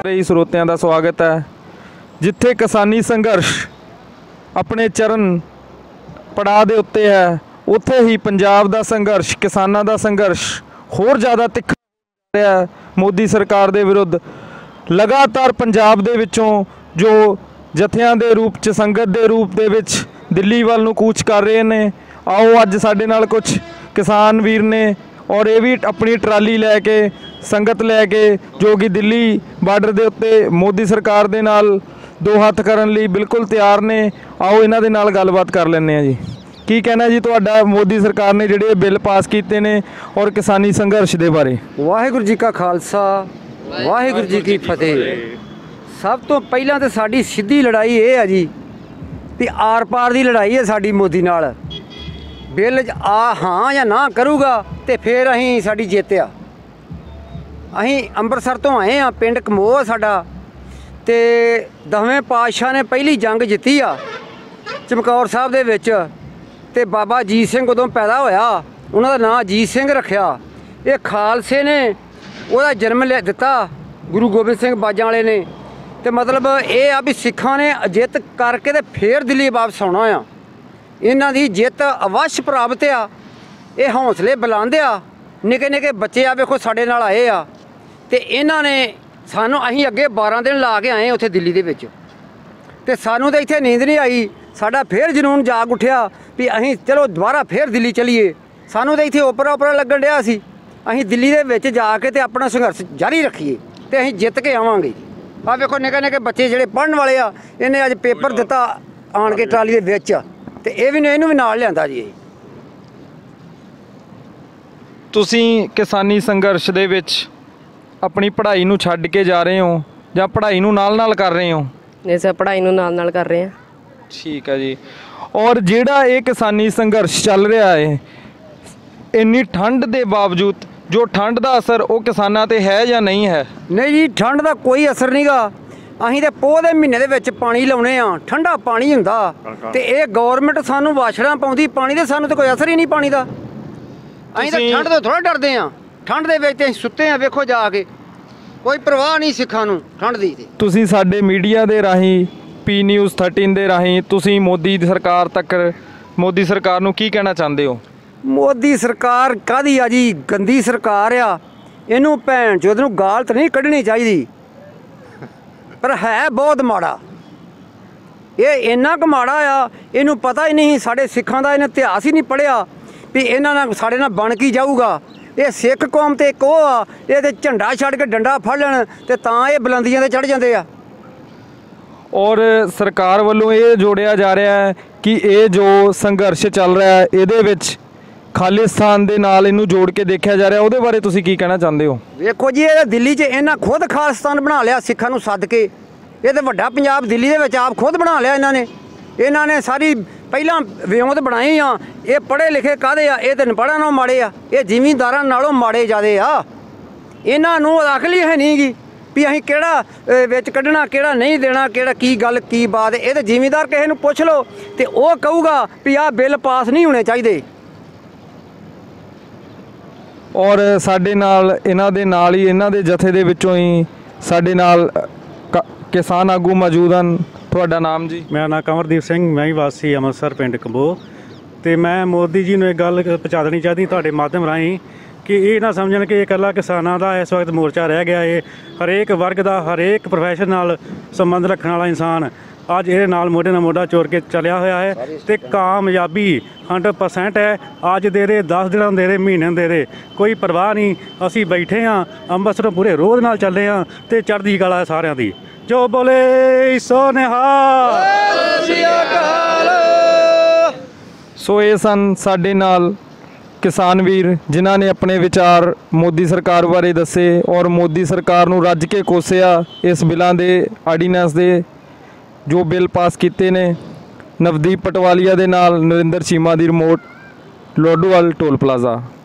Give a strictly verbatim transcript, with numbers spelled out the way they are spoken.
ਸਾਰੇ ਹੀ ਸਰੋਤਿਆਂ ਦਾ ਸਵਾਗਤ ਹੈ। ਜਿੱਥੇ ਕਿਸਾਨੀ ਸੰਘਰਸ਼ ਆਪਣੇ ਚਰਨ ਪੜਾਅ ਦੇ ਉੱਤੇ ਹੈ, ਉੱਥੇ ਹੀ ਪੰਜਾਬ ਦਾ ਸੰਘਰਸ਼, ਕਿਸਾਨਾਂ ਦਾ ਸੰਘਰਸ਼ ਹੋਰ ਜ਼ਿਆਦਾ ਤਿੱਖਾ ਹੋ ਰਿਹਾ ਹੈ। ਮੋਦੀ ਸਰਕਾਰ ਦੇ ਵਿਰੁੱਧ ਲਗਾਤਾਰ ਪੰਜਾਬ ਦੇ ਵਿੱਚੋਂ ਜੋ ਜਥਿਆਂ ਦੇ ਰੂਪ 'ਚ, ਸੰਗਤ ਦੇ ਰੂਪ ਦੇ ਵਿੱਚ ਦਿੱਲੀ ਵੱਲ ਨੂੰ ਕੂਚ ਕਰ ਰਹੇ ਨੇ। आओ अज साडे नाल कुछ किसान वीर ने और ये भी अपनी ट्राली लैके संगत लैके जो कि दिल्ली बार्डर के उत्ते मोदी सरकार दे नाल दो हत्थ करन लई बिल्कुल तैयार ने। आओ इन्हां दे नाल गलबात कर लैंदे आ जी। की कहना जी तुहाडा मोदी सरकार ने जिहड़े बिल पास कीते ने और किसानी संघर्ष दे बारे? वाहिगुरू जी का खालसा वाहिगुरू जी की फतेह। सब तो पहलां तो साडी सीधी लड़ाई ये है जी भी आर पार की लड़ाई है साडी मोदी नाल। बिल आ हाँ या ना करूगा तो फिर अहीं साडी जित आ। अहीं अंमृतसर तो आए हाँ, पिंड कमोह साडा ते दसवें पातशाह ने पहली जंग जित्ती आ चमकौर साहब दे विच ते बाबा अजीत सिंह उदों पैदा होया, उन्हां दा नाम अजीत सिंह रखिया। ये खालसे ने उहदा जन्म ले दिता गुरु गोबिंद सिंह बाजां वाले ने। ते मतलब ये आ भी सिखां ने जित करके ते फिर दिल्ली वापस आउणा आ। इन्हां दी जित अवश्य प्राप्त आ। ये हौसले बुलंद आ। निके निके बच्चे आ वेखो साडे नाल आए आ ते इन्हां ने सानू अहीं अगे बारह दिन ला के आए उत्थे दिल्ली दे विच ते सानू तो इत्थे नींद नहीं आई। साडा फिर जनून जाग उठिया भी अहीं चलो दोबारा फिर दिल्ली चलीए। सानू तो इत्थे ओपरा ओपरा लगन डिया सी अहीं दिल्ली दे विच जाके ते अपना संघर्ष जारी रखीए ते अहीं जित के आवांगे। आ वेखो निके निके बच्चे जिहड़े पढ़न वाले आ, इन्हें अज पेपर दिता आण के ट्राली दे विच ते ये भी ने इहनूं भी नाल लिआंदा जी। तुसीं किसानी संघर्ष दे विच अपनी पढ़ाई नूं छड्ड के जा रहे हो जां पढ़ाई नूं नाल नाल कर रहे हो? नहीं सर, पढ़ाई नूं नाल नाल कर रहे हैं। ठीक है जी। और जिहड़ा ये किसानी संघर्ष चल रहा है इन्नी ठंड के बावजूद जो ठंड का असर वो किसानां ते है या नहीं है? नहीं जी, ठंड का कोई असर नहीं गा। अहीं ते पोह दे महीने दे विच पानी लाउने आ, ठंडा पानी हुंदा ते ये गौरमेंट सानू वाछड़ा पाउंदी पानी दे, सानू तो कोई असर ही नहीं पानी दा। अहीं ते ठंड तो थोड़ा डरदे आ। ठंड दे विच ते सुत्ते आ, वेखो जाके कोई परवाह नहीं सिखां नूं ठंड दी। ते तुसीं साडे मीडिया दे राहीं पी न्यूज़ थर्टीन दे राहीं तुसीं मोदी सरकार तक मोदी सरकार नूं की कहना चाहते हो? मोदी सरकार काहदी आ जी? गंदी सरकार आ। इहनूं भैण चोद नूं गाल तां नहीं कढनी चाहीदी, पर है बहुत माड़ा। ये इन्ना क माड़ा आ, इनू पता ही नहीं साढ़े सिखां दा इन्हें इतिहास ही नहीं पढ़िया भी इन्हां नाल साढ़े नाल बन की जाऊगा। ये सिख कौम ते एक ओह आ, ये ते झंडा छड़ के डंडा फड़ लैण ते तां ये बुलंदियां ते चढ़ जांदे आ। और सरकार वालों ये जोड़िया जा रहा है कि ये जो संघर्ष चल रहा है इहदे विच खालिस्तान दे नाल इनू जोड़ के देखा जा रहा है, उहदे बारे तुसीं की कहना चाहते हो? वेखो जी, ये दिल्ली च इन्हां खुद खालिस्तान बना लिया सिखां नूं सद के। ये तो वड्डा पंजाब दिल्ली दे विच आप खुद बना लिया इन्हां ने। इन्हां ने सारी पहलां विਉਂਤ बनाई आ। ये पढ़े लिखे काहदे आ? ये तो अनपढ़ां नालों माड़े आ, ये जिमींदारां नालों माड़े ज़्यादे आ। इन्हां नूं अकल ही है नहीं गी भी असीं किहड़ा विच कड्ढना किहड़ा नहीं देना, किहड़ा की गल की बात। ये तो जिमींदार किसे नूं पुछ लो ते ओह कहूगा भी आह बिल पास नहीं होने चाहिए। और साडे नाल इन्हां दे नाल ही इन्हां दे जथे दे विचों ही साडे नाल किसान आगू मौजूद हैं। तुहाडा नाम जी? मेरा नाम कंवरदीप सिंह, मैं ही वासी अमृतसर पिंड कमोह। तो मैं मोदी जी नूं एक गल पहुँचा देनी चाहती तुहाडे माध्यम राहीं कि ये ना समझण कि इकल्ला किसानां दा इस वक्त मोर्चा रह गया है। हरेक वर्ग का हरेक प्रोफैशन नाल संबंध रखने वाला इंसान अज ये नाल मोढे नाल मोढा चोर के चलिया होया है तो कामयाबी हंड्रेड परसेंट है। अज दे दे दस दिन दे दे महीने दे दे कोई परवाह नहीं। असी बैठे हाँ अंमृतसरों पूरे रोज़ नाल चले हाँ तो चढ़दी कला है सारिਆਂ दी। जो बोले सो निहाल। सो ये सन साडे नाल किसान वीर जिन्हां ने अपने विचार मोदी सरकार बारे दसे और मोदी सरकार नूं रज के कोसिया इस बिलों के आर्डीनेंस दे जो बिल पास किए ने। नवदीप पटवालिया दे नाल नरिंदर चीमा दी रिमोट लोडोवाल टोल प्लाजा।